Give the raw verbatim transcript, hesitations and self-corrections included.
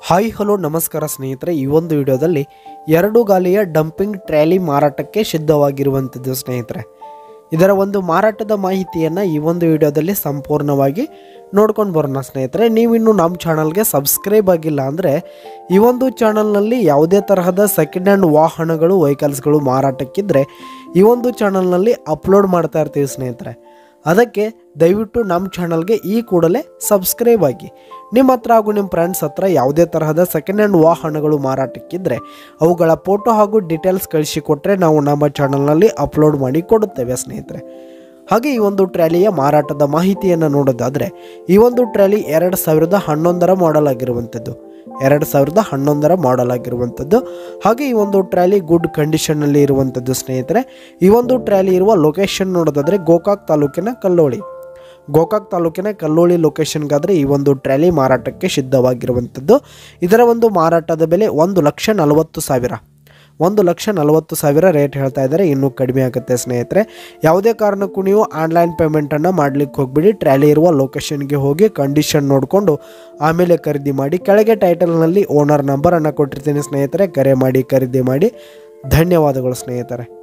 Hi hello ನಮಸ್ಕಾರ ಸ್ನೇಹಿತರೆ, ಈ ಒಂದು ವಿಡಿಯೋದಲ್ಲಿ ಎರಡು ಗಾಲಿಯ ಡಂಪಿಂಗ್ ಟ್ರಾಲಿ ಮಾರಾಟಕ್ಕೆ ಸಿದ್ಧವಾಗಿರುವಂಥದ್ದು ಸ್ನೇಹಿತರೆ. ಇದರ ಒಂದು ಮಾರಾಟದ ಮಾಹಿತಿಯನ್ನು ಈ ಒಂದು ವಿಡಿಯೋದಲ್ಲಿ ಸಂಪೂರ್ಣವಾಗಿ ನೋಡ್ಕೊಂಡು ಬರೋಣ ಸ್ನೇಹಿತರೆ. ನೀವಿನ್ನು ನಮ್ಮ ಚಾನಲ್ಗೆ ಸಬ್ಸ್ಕ್ರೈಬ್ ಆಗಿಲ್ಲ ಅಂದರೆ ಈ ಒಂದು ಚಾನಲ್ನಲ್ಲಿ ಯಾವುದೇ ತರಹದ ಸೆಕೆಂಡ್ ಹ್ಯಾಂಡ್ ವಾಹನಗಳು ವೆಹಿಕಲ್ಸ್ಗಳು ಮಾರಾಟಕ್ಕಿದ್ದರೆ ಈ ಒಂದು ಚಾನಲ್ನಲ್ಲಿ ಅಪ್ಲೋಡ್ ಮಾಡ್ತಾ ಇರ್ತೀವಿ ಸ್ನೇಹಿತರೆ. ಅದಕ್ಕೆ ದಯವಿಟ್ಟು ನಮ್ಮ ಚಾನಲ್ಗೆ ಈ ಕೂಡಲೇ ಸಬ್ಸ್ಕ್ರೈಬ್ ಆಗಿ. ನಿಮ್ಮ ಹತ್ರ ಹಾಗೂ ನಿಮ್ಮ ಫ್ರೆಂಡ್ಸ್ ಹತ್ರ ಯಾವುದೇ ತರಹದ ಸೆಕೆಂಡ್ ಹ್ಯಾಂಡ್ ವಾಹನಗಳು ಮಾರಾಟಕ್ಕಿದ್ದರೆ ಅವುಗಳ ಫೋಟೋ ಹಾಗೂ ಡೀಟೇಲ್ಸ್ ಕಳಿಸಿಕೊಟ್ರೆ ನಾವು ನಮ್ಮ ಚಾನಲ್ನಲ್ಲಿ ಅಪ್ಲೋಡ್ ಮಾಡಿ ಕೊಡುತ್ತೇವೆ ಸ್ನೇಹಿತರೆ. ಹಾಗೆ ಈ ಒಂದು ಟ್ರ್ಯಾಲಿಯ ಮಾರಾಟದ ಮಾಹಿತಿಯನ್ನು ನೋಡೋದಾದರೆ ಈ ಒಂದು ಟ್ರ್ಯಾಲಿ ಎರಡು ಸಾವಿರದ ಹನ್ನೊಂದರ ಮಾಡೆಲ್ ಆಗಿರುವಂಥದ್ದು ಎರಡು ಸಾವಿರದ ಹನ್ನೊಂದರ ಮಾಡೆಲ್ ಆಗಿರುವಂಥದ್ದು ಹಾಗೆ ಈ ಒಂದು ಟ್ರ್ಯಾಲಿ ಗುಡ್ ಕಂಡೀಷನ್ನಲ್ಲಿ ಇರುವಂಥದ್ದು ಸ್ನೇಹಿತರೆ. ಈ ಒಂದು ಟ್ರ್ಯಾಲಿ ಇರುವ ಲೊಕೇಶನ್ ನೋಡೋದಾದರೆ ಗೋಕಾಕ್ ತಾಲೂಕಿನ ಕಲ್ಲೋಳಿ ಗೋಕಾಕ್ ತಾಲೂಕಿನ ಕಲ್ಲೋಳಿ ಲೊಕೇಶನ್ಗಾದರೆ ಈ ಒಂದು ಟ್ರ್ಯಾಲಿ ಮಾರಾಟಕ್ಕೆ ಸಿದ್ಧವಾಗಿರುವಂಥದ್ದು. ಇದರ ಒಂದು ಮಾರಾಟದ ಬೆಲೆ ಒಂದು ಲಕ್ಷ ನಲವತ್ತು ಸಾವಿರ ಒಂದು ಲಕ್ಷ ನಲವತ್ತು ಸಾವಿರ ರೇಟ್ ಹೇಳ್ತಾ ಇದ್ದಾರೆ. ಇನ್ನೂ ಕಡಿಮೆ ಆಗುತ್ತೆ ಸ್ನೇಹಿತರೆ. ಯಾವುದೇ ಕಾರಣಕ್ಕೂ ನೀವು ಆನ್ಲೈನ್ ಪೇಮೆಂಟನ್ನು ಮಾಡಲಿಕ್ಕೆ ಹೋಗ್ಬಿಡಿ. ಟ್ರ್ಯಾಲಿ ಇರುವ ಲೊಕೇಶನ್ಗೆ ಹೋಗಿ ಕಂಡೀಷನ್ ನೋಡಿಕೊಂಡು ಆಮೇಲೆ ಖರೀದಿ ಮಾಡಿ. ಕೆಳಗೆ ಟೈಟಲ್ನಲ್ಲಿ ಓನರ್ ನಂಬರನ್ನು ಕೊಟ್ಟಿರ್ತೀನಿ ಸ್ನೇಹಿತರೆ, ಕರೆ ಮಾಡಿ ಖರೀದಿ ಮಾಡಿ. ಧನ್ಯವಾದಗಳು ಸ್ನೇಹಿತರೆ.